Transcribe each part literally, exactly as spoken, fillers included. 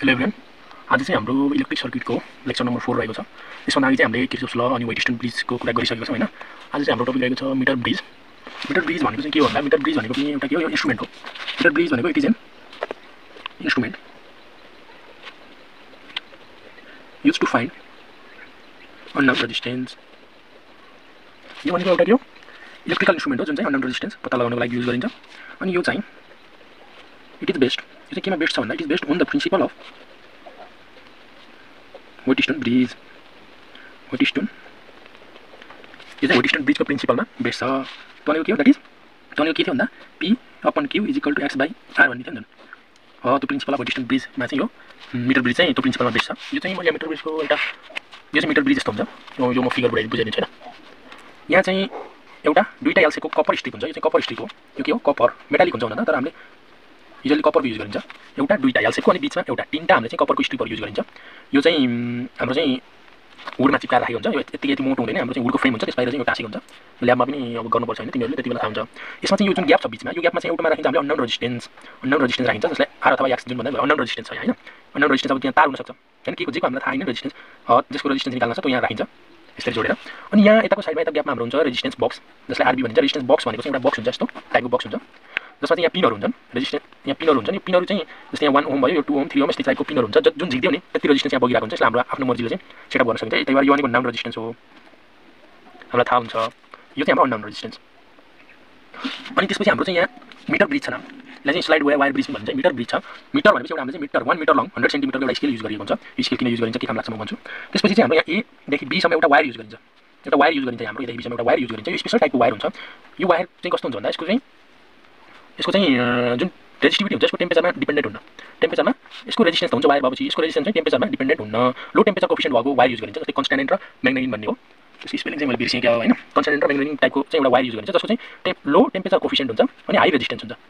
Hello everyone, आज चाहिँ हाम्रो इलेक्ट्रिक सर्किटको लेक्चर नम्बर फोर रहेको छ। त्यसभन्दा अघि चाहिँ हामीले किर्चोफ्स ल अनि वेटस्टोन ब्रिजको कुरा गरिसकेको छौँ हैन। आज चाहिँ हाम्रो टपिक रहेको छ मिटर ब्रिज। मिटर ब्रिज भनेको चाहिँ के हो भन्दा मिटर ब्रिज भनेको पनि एउटा के हो, यो इन्स्ट्रुमेन्ट हो। मिटर ब्रिज भनेको it is an instrument use to find unknown resistance. यो भनेको एउटा के हो, इलेक्ट्रिकल इन्स्ट्रुमेन्ट हो जुन चाहिँ अननोन रेजिस्टेन्स पत्ता लगाउनको लागि युज गरिन्छ। अनि यो चाहिँ इट इज बेस्ड, यो चाहिँ केमा बेस्ड छ भन्दा it is based on the principle of Wheatstone bridge. Wheatstone यो चाहिँ वेटस्टोन ब्रिजको प्रिन्सिपलमा बेस्ड छ। त्यो भनेको के हो, द्याट इज त्यो भनेको के थियो भन्दा P upon Q is equal to X by R भन्ने थियो नि। हो त्यो प्रिन्सिपल अफ वेटस्टोन ब्रिजमा चाहिँ यो मिटर ब्रिज चाहिँ त्यो प्रिन्सिपलमा बेस्ड छ। यो चाहिँ मैले मिटर ब्रिजको एउटा यो चाहिँ मिटर ब्रिज जस्तो हुन्छ। यो यो म फिगर बनाइ बुझाइदिन्छु हैन। यहाँ चाहिँ एउटा दुईटा एलसीको कपर स्टिक हुन्छ। यो चाहिँ कपर स्टिक हो। यो के हो, कपर मेटालिक हुन्छ भन्दा तर हामीले युजली कपरको युज गरिन्छ। एउटा दुईटा एलसीको अनि बिचमा एउटा तीनटा हामीले चाहिँ कपरको स्ट्रिपहरू युज गरिन्छ। यो चाहिँ हाम्रो चाहिँ वुडमा चिप्काएर राखेको हुन्छ। यो यति यति मोटो हुँदैन, हाम्रो चाहिँ वुडको फ्रेम हुन्छ, त्यसबाहिर चाहिँ यो टाँसेको हुन्छ। ल्याबमा पनि अब गर्नुपर्छ होइन, तिमीहरूले त्यति बेला थाहा हुन्छ। यसमा चाहिँ यो जुन ग्याप छ बिचमा, यो ग्यापमा चाहिँ एउटामा राखिन्छ हामीले अननोन रेजिस्टेन्स। अननोन रेजिस्टेन्स राखिन्छ जसलाई आर अथवा एक्स जुन भन्दा अननोन रेजिस्टेन्स छ हैन। अननोन रेजिस्टेन्स अब त्यहाँ तार हुन सक्छ हैन, के को जेको हामीलाई थाहा छैन रेजिस्टेन्स, जसको रेजिस्टेन्स निकाल्न छ त्यो यहाँ राखिन्छ यसरी जोडेर। अनि यहाँ यताको साइडमा यता ग्यापमा हाम्रो हुन्छ रेजिस्टेन्स बक्स, जसलाई आरबी भनिन्छ। रेजिस्टेन्स बक्स भनेको चाहिँ एउटा बक्स हुन्छ, यस्तो टाइपको बक्स हुन्छ जसमा चाहिँ यहाँ पिनहरू हुन्छन्। रेजिस्टेन्स यहाँ पिनहरू हुन्छन्। यो पिनहरू चाहिँ जस्तै यहाँ वान ओम भयो, यो टू ओम थ्री ओम यस्तै टाइपको पिनहरू हुन्छ जुन झिक्दियो नि त्यति रेजिस्टेन्स यहाँ बगिरहेको हुन्छ। यसलाई हाम्रो आफ्नो मर्जीले चाहिँ सेटअप गर्न सकिन्छ। त्यही भएर यो भनेको नन रेजिस्टेन्स हो, हामीलाई थाहा हुन्छ। यो चाहिँ हाम्रो अननोन रेजिस्टेन्स। अनि त्यसपछि हाम्रो चाहिँ यहाँ मिटर ब्रिज छ नाम, यसलाई चाहिँ स्लाइड वायर ब्रिज भन्छ। मिटर ब्रिज छ। मिटर भनेपछि एउटा हामीले चाहिँ metre one metre long hundred सेन्टिमिटरको एउटा स्केल युज गरिएको हुन्छ। यो स्केल किन युज गरिन्छ, के काम लाग्छ म भन्छु। त्यसपछि चाहिँ हाम्रो यहाँ एदेखि बीसम्म एउटा वायर युज गरिन्छ। एउटा वायर युज गरिन्छ हाम्रो एदेखि बीसम्म एउटा वायर युज गरिन्छ। यो स्पेसल टाइपको वायर हुन्छ। यो वायर चाहिँ कस्तो हुन्छ भन्दा यसको चाहिँ यसको चाहिँ जुन रेजिस्टिभिटी हुन्छ यसको टेम्परेचरमा डिपेन्डेन्ट हुन्न। टेम्परेचरमा यसको रेजिस्टेन्स त हुन्छ वायर भएपछि यसको रेजिस्टेन्स चाहिँ टेम्परेचरमा डिपेन्डेन्ट हुन्न। लो टेम्परेचर कोफिसिएन्ट भएको वायर युज गरिन्छ। जस्तै कन्स्ट्यान्ट र म्याग्नेटिन भन्ने हो, त्यसको स्पेलिङ चाहिँ मैले बिर्सेँ क्या होइन। कन्स्ट्यान्ट र म्याग्नेटिन टाइपको चाहिँ एउटा वायर युज गरिन्छ जसको चाहिँ टेम्प लो टेम्परेचर कोफिसिएन्ट हुन्छ अनि हाई रेजिस्टेन्स हुन्छ।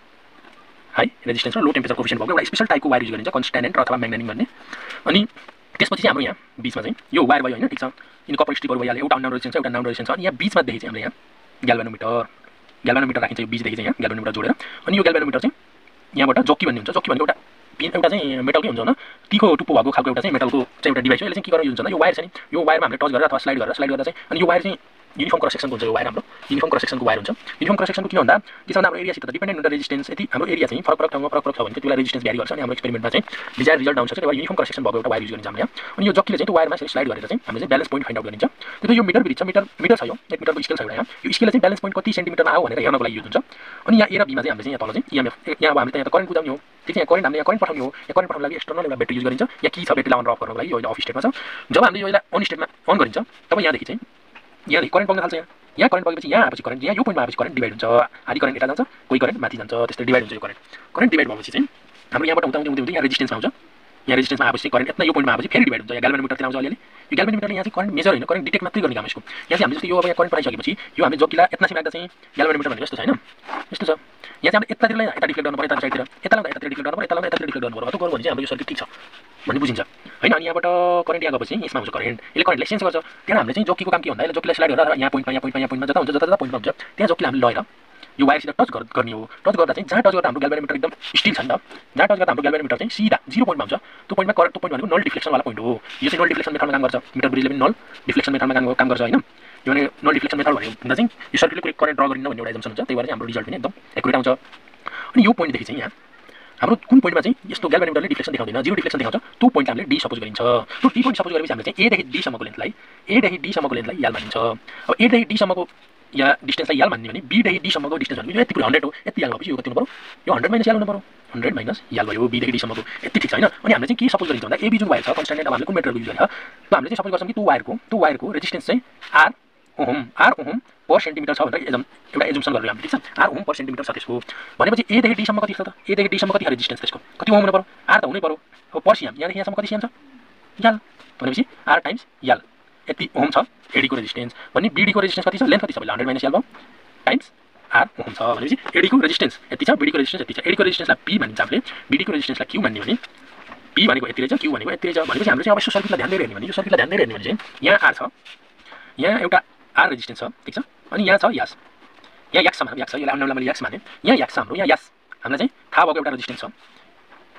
हाई रेजिस्टेन्स र लो टेम्परेचर कोफिसिएन्ट भएको एउटा स्पेसल टाइपको वायर युज गरिन्छ, कन्स्ट्यान्ट अथवा म्याग्नेटिन भन्ने। अनि त्यसपछि चाहिँ हाम्रो यहाँ बिचमा चाहिँ यो वायर भयो होइन, ठिक छ। यिनी कपर स्टिकहरू भइहाल्यो, एउटा अननोन रेजिस्टेन्स छ, एउटा नन रेजिस्टेन्स छ। अनि यहाँ बिचमा देखि चाहिँ हामीले यहाँ ग्याल्भेनोमिटर ग्याल्भेनोमिटर राखिन्छ। यो बिचदेखि चाहिँ यहाँ ग्याल्भेनोमिटर जोडेर। अनि यो ग्याल्भेनोमिटर चाहिँ यहाँबाट जक्की भन्ने हुन्छ। जक्की भनेको एउटा पिन एउटा चाहिँ मेटलकै हुन्छ न, तिखो टुप्पो भएको खालको एउटा चाहिँ मेटलको चाहिँ एउटा डिभाइस हो। यसले चाहिँ के गरेर युज हुन्छ भन्दा यो वायर चाहिँ यो वायरमा हामीले टच गरेर अथवा स्लाइड गरेर स्लाइड गर्दा चाहिँ अनि यो वायर चाहिँ युनिफर्म क्रस सेक्सनको हुन्छ। यो वायर हाम्रो युनिफर्म क्रस सेक्सनको वायर हुन्छ। युनिफर्म क्रस सेक्सनको किन भन्दा त्यसमा हाम्रो एरियासित डिपेन्डेन्ट हुन्छ रेजिस्टेन्स। यदि हाम्रो एरिया चाहिँ फरक फरक ठाउँमा फरक फरक छ भने त्यसलाई रेजिस्टेन्स भ्यारी गर्छ अनि हाम्रो एक्सपेरिमेन्टमा चाहिँ डिजायर रिजल्ट आउँछ। त्यही भएर युनिफर्म क्रस सेक्सन भएको एउटा वायर युज गरिन्छ हामीले। अनि यो जक्कीले चाहिँ त्यो वायरमा स्लाइड गरेर चाहिँ हामीले चाहिँ ब्यालेन्स पोइन्ट फाइन्ड आउट गरिन्छ। त्यसपछि यो मिटर ब्रिज छ, मिटर मिटर छ, यो एक मिटरको स्केल छ एउटा यहाँ। यो स्केलले चाहिँ ब्यालेन्स पोइन्ट कति सेन्टिमिटरमा आयो भनेर हेर्नको लागि युज हुन्छ। अनि यहाँ ए र बीमा चाहिँ हामीले चाहिँ यहाँ तल चाहिँ इएमएफ यहाँ अब हामीले यहाँ त करेन्ट बुझाउने हो, ठिक छ। यहाँ करेन्ट हामीले यहाँ करेन्ट पठाउने हो। यहाँ करेन्ट पठाउनको लागि एक्सटर्नल एउटा ब्याट्री युज गरिन्छ। यहाँ की छ ब्याट्रीलाई अन र अफ गर्नको लागि, यो अहिले अफ स्टेटमा छ। जब हामीले यो यसलाई अन स्टेटमा अन गरिन्छ तब यहाँदेखि चाहिँ यहाँदेखि करेन्ट बग्न थाल्छ। यहाँ यहाँ करेन्ट बगेपछि यहाँ आएपछि करेन्ट यहाँ यो पोइन्टमा आएपछि करेन्ट डिभाइड हुन्छ। आधी करेन्ट यता जान्छ, कोही करेन्ट माथि जान्छ, त्यस्तै डिभाइड हुन्छ। यो करेन्ट करेन्ट डिभाइड भएपछि चाहिँ हाम्रो यहाँबाट हुँदै हुँदै हुँदै यहाँ रेजिस्टेन्समा आउँछ। यहाँ रेजिस्टेन्समा आएपछि करेन्ट यता यो पोइन्टमा आएपछि फेरि डिभाइड हुन्छ। यहाँ ग्याल्भेनोमिटरतिर आउँछ अलिअलि। यो ग्याल्भेनोमिटरले यहाँ चाहिँ करेन्ट मेजर होइन, करेन्ट डिटेक्ट मात्रै गर्ने काम यसको। यहाँ चाहिँ हामीले जस्तो यो अब यहाँ करेन्ट पठाइसकेपछि यो हामीले जक्कीलाई यतासिम राख्दा चाहिँ ग्याल्भेनोमिटर भनेको यस्तो छ हैन, यस्तो छ। यहाँ चाहिँ हामीले यतातिर यता डिफ्लेक्ट गर्नु पर्यो, यता साइडतिर यता लाउँदा यतातिर डिफ्लेक्ट गर्नु पर्यो, यता लाउँदा यतातिर डिफ्लेक्ट गर्नु पर्यो। त्यो गर्यो भने चाहिँ हाम्रो यो सर्किट ठिक छ भन्ने बुझिन्छ हैन। अनि यहाँबाट करेन्ट यहाँ गएपछि यसमा आउँछ करेन्ट, यसले करेन्टलाई सेन्स गर्छ। त्यहाँ हामीले चाहिँ जक्कीको काम के भन्दा यसले जक्कीलाई स्लाइड गरेर यहाँ पोइन्टमा यहाँ पोइन्टमा यहाँ पोइन्टमा जता हुन्छ जता जता पोइन्टमा हुन्छ त्यहाँ जक्कीलाई हामीले लगेर यो वायरसित टच गर्ने हो। टच गर्दा चाहिँ जहाँ टच गर्दा हाम्रो ग्याल्भेनोमिटर एकदम स्टिल छ नि त, जहाँ टच गर्दा हाम्रो ग्याल्भेनोमिटर चाहिँ सिधा जिरो पोइन्टमा हुन्छ। त्यो पोइन्टमा करेन्ट त्यो पोइन्ट भनेको नल डिफ्लेक्सनवाला पोइन्ट हो। यो चाहिँ नल डिफ्लेक्सन मेथडमा काम गर्छ। मिटर ब्रिजले पनि नल डिफ्लेक्सन मेथडमा काम काम गर्छ हैन। यो भने नल डिफ्लेक्सन मेथड भनेको भन्दा चाहिँ यो सर्किटले करेन्ट ड्र गरिन्न भन्ने एउटा एजम्पसन हुन्छ। त्यही भएर चाहिँ हाम्रो रिजल्ट पनि एकदम एक्युरेट आउँछ। अनि यो पोइन्टदेखि चाहिँ यहाँ हाम्रो कुन पोइन्टमा चाहिँ यस्तो ग्याल्भेनोमिटरले डिफ्लेक्सन देखाउँदैन, जिरो डिफ्लेक्सन देखाउँछ, त्यो पोइन्ट हामीले डी सपोज गरिन्छ। त्यो डी पोइन्ट सपोज गरेपछि हामीले चाहिँ एदेखि डीसम्मको लेन्थलाई एदेखि डीसम्मको लेन्थलाई याल मानिन्छ। अब एदेखि डीसम्मको या डिस्टेन्सलाई याल मान्ने भने बीदेखि डीसम्मको डिस्टेन्स भनेको यति पुरै हन्ड्रेड हो। यति याल भएपछि यो कति हुनु पऱ्यो, यो हन्ड्रेड माइनस याल हुनु पऱ्यो। हन्ड्रेड माइनस याल भयो बीदेखि डीसम्मको, यति ठिक छ होइन। अनि हामीले चाहिँ के सपोज गरिन्छ भन्दा एबी जुन वायर छ कन्स्ट्यान्ट अब हामीले कुन मेटरको युज गरेर त हामीले चाहिँ सपोज गर्छौँ कि त्यो वायरको त्यो वायरको रेजिस्टेन्स चाहिँ R ohm R ohm per centimetre छ भनेर एजम एउटा एजुम्सन गरेर हामीले, ठिक छ। आर ओहम पर सेन्टिमिटर छ त्यसको भनेपछि एदेखि डीसम्म कति छ त, एदेखि डीसम्म कति रेजिस्टेन्स त्यसको कति ओहम हुनु पऱ्यो, आर त हुनै पऱ्यो। अब पर सिएम यहाँदेखि यहाँसम्म कति सिएम छ, याल भनेपछि आर टाइम्स याल यति ओहम छ एडीको रेजिस्टेन्स भन्ने। बीडीको रेजिस्टेन्स कति छ, लेन्थ कति छ भने हन्ड्रेड माइनस याल भयो टाइम्स आर ओहम छ भनेपछि एडीको रेजिस्टेन्स यति छ, बीडीको रेजिस्टेन्स यति छ। एडीको रेजिस्टेन्सलाई पी भनिन्छ हामीले, बीडीको रेजिस्टेन्सलाई क्यू भन्ने भने पी भनेको यति रहेछ, क्यू भनेको यति रहेछ। भनेपछि हामीले चाहिँ अब यसो सर्किटलाई ध्यान दिएर हेर्ने भने यो सर्किटलाई ध्यान दिएर हेर्ने भने चाहिँ यहाँ आर छ, यहाँ एउटा आर रेजिस्टेन्स छ, ठिक छ। अनि यहाँ छ यास, यहाँ याक्स छ भनौँ, याक्स छ, यसलाई अन्नलाई मैले याक्स माने। यहाँ याक्स छ हाम्रो, यहाँ यास हामीलाई चाहिँ थाहा भएको एउटा रेजिस्टेन्स छ।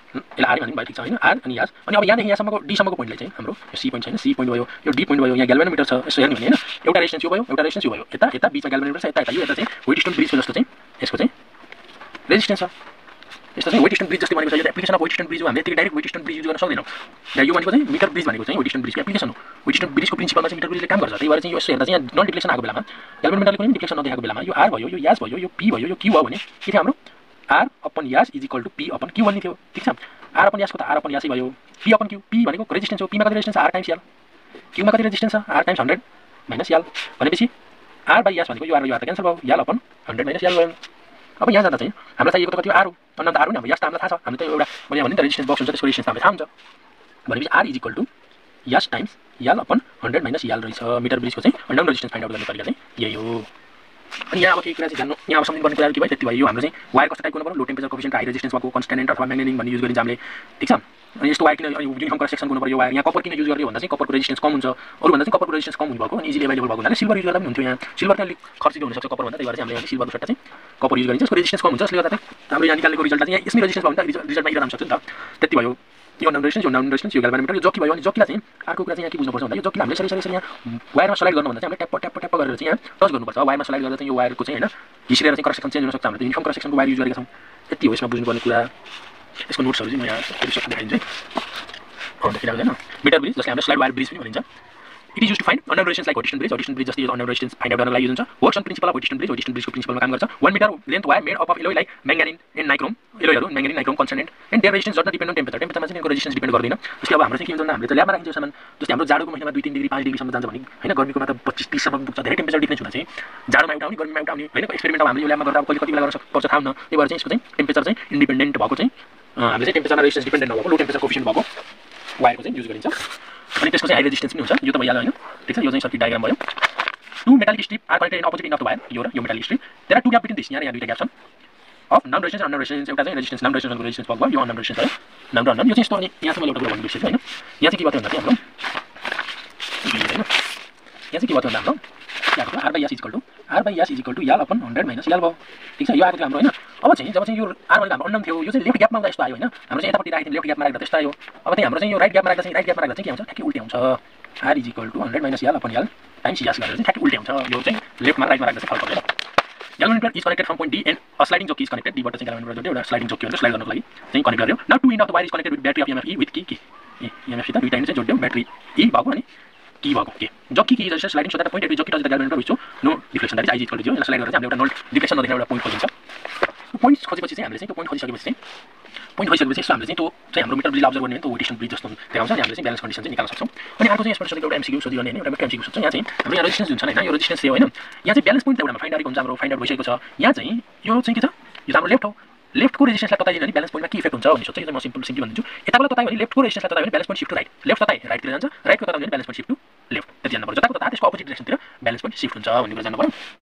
यसलाई आर भन्ने भयो ठिक छ हैन आर अनि यास अनि अब यहाँदेखि यहाँसम्मको डी सम्मको पोइन्टलाई चाहिँ हाम्रो यो सी पोइन्ट छैन सी पोइन्ट भयो यो डी पोइन्ट भयो यहाँ ग्याल्भेनोमिटर छ यसो हेर्नु भने हैन एउटा रेजिस्टेन्स यो भयो एउटा रेजिस्टेन्स यो भयो यता यता बीचमा ग्याल्भेनोमिटर छ यता यता यो यता चाहिँ वेट स्टोन ब्रिजको जस्तो चाहिँ यसको चाहिँ रेजिस्टेन्स छ यस्तो चाहिँ वेट स्टोन ब्रिज जस्तै भनेको छ यो application of Wheatstone bridge हो हामीले त्यति direct Wheatstone bridge use गर्न सक्दैनौँ र यो भनेको चाहिँ मिटर ब्रिज भनेको चाहिँ वेट स्टोन ब्रिजको एप्लिकेसन हो वेट स्टोन ब्रिजको प्रिन्सिपलमा चाहिँ मिटर ब्रिजले काम गर्छ त्यही भएर चाहिँ यो यसो हेर्दा चाहिँ नन डिफ्लेक्सन आएको बेलामा ग्याल्भेनोमिटरले कुनै डिफ्लेक्सन नदेखाएको बेलामा यो आर भयो यो यास भयो यो पी भयो यो क्यू भयो भने के थियो हाम्रो R upon S is equal to P upon Q भन्ने थियो ठिक छ आर अपन यासको त आर अपन यासै भयो पी अपन क्यू पी भनेको रेजिस्टेन्स हो पीमा कति रेजिस्टेन्स आर टाइम्स यल क्यूमा कति रेजिस्टेन्स छ R times hundred minus L भनेपछि आर बाई यास भनेको यो आर यो आर त क्यान्सल भयो L upon hundred minus L भयो अब यहाँ जाँदा चाहिँ हामीलाई चाहिएको त कति आर हो अन्त आर हो नि अब यास त हामीलाई थाहा छ हामीले त एउटा मैले भने नि त रेजिस्टेन्स बक्स हुन्छ त्यसको रेजिस्टेन्स हामीलाई थाहा हुन्छ भनेपछि R is equal to S times L upon hundred minus L रहेछ मिटर ब्रिजको चाहिँ अनडाउन रेजिस्टेन्स फाइन्ड आउट गर्ने तरिका चाहिँ यही हो अनि यहाँ अब केही कुरा चाहिँ जान्नु यहाँ अब सम्झिनु पर्ने कुरा के भयो त्यति भयो यो हाम्रो चाहिँ वायर कस्तो टाइपको गर्नु low temperature coefficient high resistance भएको कन्स्ट्यान्ट अथवा म्याग्नेटिक भन्ने युज गरिन्छ हामीले ठिक छ अनि यस्तो वायर किन युनिफर्म क्रस सेक्सन गर्नु पर्यो वायर यहाँ कपर किन युज गर्यो भन्दा चाहिँ कपरको रेजिस्टेन्स कम हुन्छ अरू भन्दा चाहिँ कपरको रेजिस्टेन्स कम हुने भएको अनि इजिली एभाइलेबल भएको हुनाले सिल्भर युज गर्दा पनि हुन्थ्यो यहाँ सिल्भर चाहिँ अलिक खर्चिलो हुनसक्छ कपर भन्दा त्यही भएर चाहिँ हामीले सिल्भरको सट्टा चाहिँ कपर युज गरिन्छ यसको रेजिस्टेन्स कम हुन्छ त्यसले गर्दा चाहिँ हाम्रो यहाँ निकालेको रिजल्ट चाहिँ यसमै रेजिस्टेन्स भयो भने त रिजल्टमा इरर आउन सक्छ नि त त्यति भयो यो नन रेजिस्टेन्स यो नन रेजिस्टेन्स यो ग्याल्भेनोमिटर यो जकी भयो अनि जकीलाई चाहिँ अर्को कुरा चाहिँ यहाँ के बुझ्नुपर्छ भन्दा यो जकीलाई हामीले यसरी यसरी यहाँ वायरमा स्लाइड गर्नुभन्दा चाहिँ हामीले ट्याप ट्याप ट्याप गरेर चाहिँ यहाँ टच गर्नुपर्छ वायरमा स्लाइड गर्दा चाहिँ यो वायरको चाहिँ हैन घिसिरेर चाहिँ क्रस सेक्सन चेन्ज हुन सक्छ हामीले युनिफर्म क्रस सेक्सनको वायर युज गरेका छौँ यति हो यसमा बुझ्नुपर्ने कुरा यसको नोट्सहरू चाहिँ म यहाँ फेरि देखाइदिन्छु है देखिरहेको छैन मिटर ब्रिज जसले हामीले स्लाइड वायर ब्रिज पनि भनिन्छ it is use to find अनडाउन resistance like Wheatstone bridge Wheatstone bridge जस्तै अनडाउन रेजिस्टेन्स फाइन्ड आउट गर्नलाई युज हुन्छ works on principle of Wheatstone bridge Wheatstone ब्रिजको प्रिन्सिपलमा काम गर्छ one metre length wire made up of alloy like manganin and nichrome एलोयहरू manganin nichrome constant and their resistance डट depend on temperature टेम्परेचरमा चाहिँ यसको रेजिस्टेन्स डिपेन्ड गर्दैन जस्तै अब हाम्रो चाहिँ के हुन्छ हामीले त ल्याबमा राखिन्छ सामान जस्तै हाम्रो जाडोको महिनामा दुई तीन डिग्री पाँच डिग्रीसम्म जान्छ भने हैन गर्मीकोमा त पच्चीस तीस सम्म पुग्छ धेरै टेम्परेचर डिफ्रेन्स हुँदा चाहिँ जाडोमा एउटा आउने गर्मीमा एउटा आउने हैन एक्सपेरिमेन्ट अब हामीले यो ल्याबमा गर्दा अब कहिले कति बेला गर्न पर्छ थाहा हुन्न त्यही भएर चाहिँ यसको चाहिँ टेम्परेचर चाहिँ इन्डिपेन्डेन्ट भएको चाहिँ हामीले चाहिँ टेम्परेचरमा रेजिस्टेन्स डिपेन्डेन्ट नभएको लो टेम्परेचर कोफिसिएन्ट भएको वायरको चाहिँ युज गरिन्छ अनि त्यसको चाहिँ हाई रेजिस्टेन्स पनि हुन्छ यो त भइहाल्यो हैन ठीक छ यो चाहिँ सर्किट डायग्राम भयो two metallic strip are connected in opposite end of the wire यो र यो metallic strip there are two gap between this यहाँ यहाँ दुईटा ग्याप छन् of known resistance unknown resistance एउटा चाहिँ रेजिस्टेन्स नन रेजिस्टेन्सको रेजिस्टेन्स भएको भयो यो अननन रेजिस्टेन्स भयो नन र अननन यो चाहिँ यस्तो अनि यहाँ चाहिँ मैले एउटा कुरा भन्नु बिर्सेछु हैन यहाँ चाहिँ के भयो भन्दा चाहिँ हाम्रो हैन यहाँ चाहिँ के भयो भन्दा हाम्रो यहाँ R by S equal to R by S equal to L upon hundred minus L भयो ठिक छ यो आएको थियो हाम्रो हैन अब चाहिँ जब चाहिँ यो आर भनेको हाम्रो अननन थियो यो चाहिँ लेफ्ट ग्यापमा आउँदा यस्तो आयो हैन हाम्रो चाहिँ यतापट्टि राखेको लेफ्ट ग्यापमा राख्दा त्यस्तो आयो अब चाहिँ हाम्रो चाहिँ यो राइट ग्यापमा राख्दा चाहिँ राइट ग्यापमा राख्दा चाहिँ के हुन्छ ठ्याक्कै उल्टे आउँछ R is equal to hundred minus L upon L times S गरेर चाहिँ ठ्याक्कै उल्टे आउँछ यो चाहिँ लेफ्टमा राइटमा राख्दा चाहिँ फरक पर्दैन galvanometer is connected from point D and a sliding jockey is connected डीबाट चाहिँ ग्याल्भेनोमिटर एउटा स्लाइडिङ जोकी हुन्छ स्लाइड गर्नको लागि चाहिँ कनेक्ट गर्यो now two end of the wire is connected with battery of EMF E with key key EMF सित दुईटा एन्ड चाहिँ जोड्यो ब्याट्री ई भएको अनि की भएको के jockey key is sliding so that point at jockey touch the galvanometer which no deflection that is equal to zero slide गरेर चाहिँ हामीले एउटा नल डिफ्लेक्सन नदेख्ने एउटा पोइन्ट खोजिन्छ पोइन्ट खोजेपछि चाहिँ हामीले चाहिँ त्यो पोइन्ट खोजिसकेपछि चाहिँ पोइन्ट खोजिसकेपछि यसो हामीले चाहिँ त्यो चाहिँ हाम्रो मिटर ब्रिज अब्जर्भ गर्ने त्यो वेट स्टोन ब्रिज जस्तो देखाउँछ अनि हामीले चाहिँ ब्यालेन्स कन्डिसन चाहिँ निकाल्न सक्छौँ अनि अर्को चाहिँ यसबाट सोधेको एउटा एमसिक्यू सोधियो भने एउटा एमसिक्यू सोध्छ यहाँ चाहिँ हाम्रो यहाँ रेजिस्टेन्स जुन छ हैन यो रेजिस्टेन्स थियो हैन यहाँ चाहिँ ब्यालेन्स पोइन्ट एउटामा फाइन्ड गरेको हुन्छ हाम्रो फाइन्ड आउट भइसकेको छ यहाँ चाहिँ यो चाहिँ के छ यो हाम्रो लेफ्ट हो लेफ्टको रेजिस्टेन्सलाई तताइदियो भने ब्यालेन्स पोइन्टमा के इफेक्ट हुन्छ भन्ने सोध्छ यो म सिम्पल सिम्पली भनिदिन्छु यताबाट ततायो भने लेफ्टको रेजिस्टेन्सलाई ततायो भने balance point shift to right left तताए राइटतिर जान्छ राइटको ततायो भने balance point shift to left त्यति जानु पर्छ जताको तता त्यसको अपोजिट डाइरेक्सनतिर ब्यालेन्स पोइन्ट शिफ्ट हुन्छ भन्ने कुरा जान्नु पर्यो